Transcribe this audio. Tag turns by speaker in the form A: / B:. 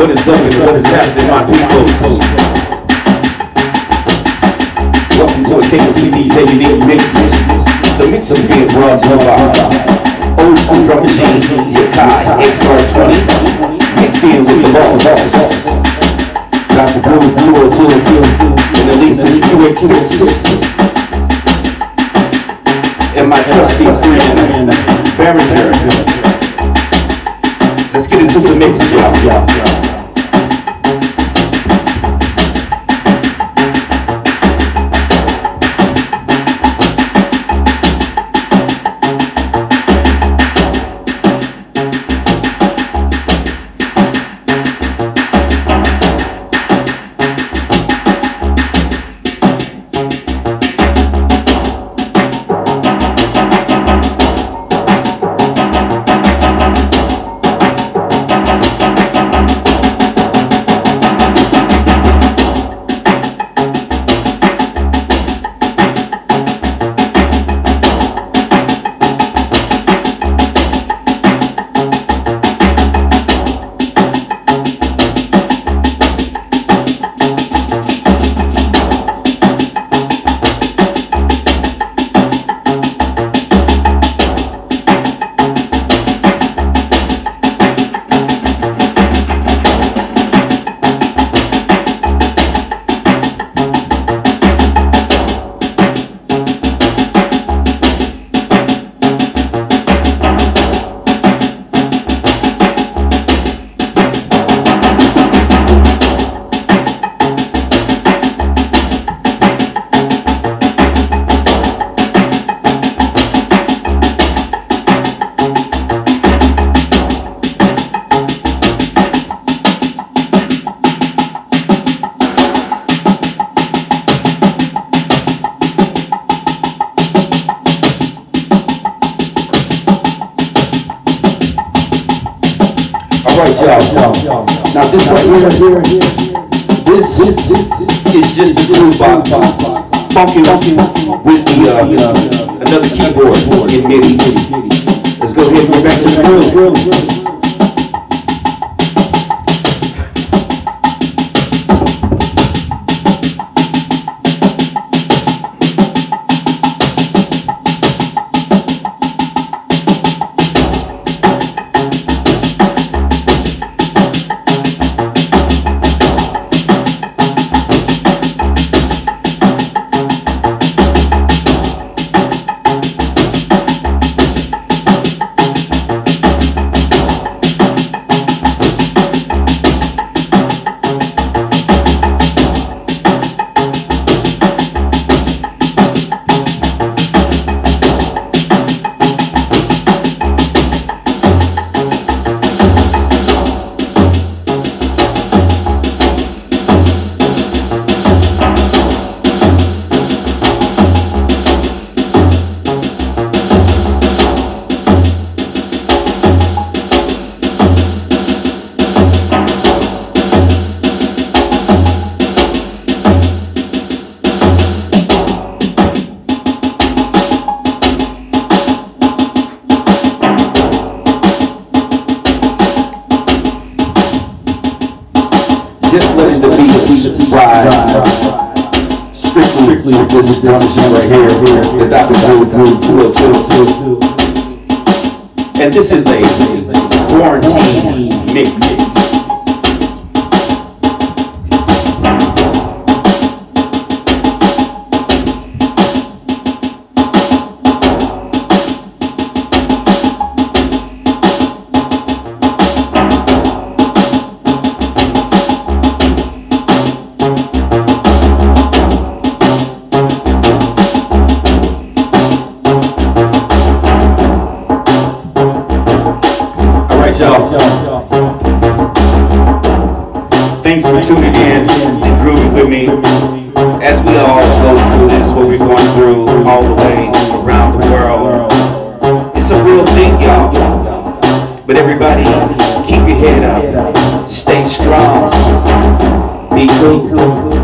A: What is up and what is happening, my peoples? Welcome to a KCDJ Unique Mix. The mix is being brought to you by Old School Drum Machine, Yakai XR20, mixed in with the boss. Dr. Groove 202, and Elise's QX6. And my trusty friend, Barringer. Let's get into some mixes, y'all. Y'all. Now this right here, this is just the groove box, funky with the another keyboard in MIDI. Let's go ahead and get back to the groove. Just letting the beat ride strictly with this drum machine right here, the Dr. Groove 202. And this is a quarantine mix. Y'all. Thanks for tuning in and grooving with me as we all go through this, what we're going through all the way around the world. It's a real thing, y'all. But everybody, keep your head up, stay strong, be cool.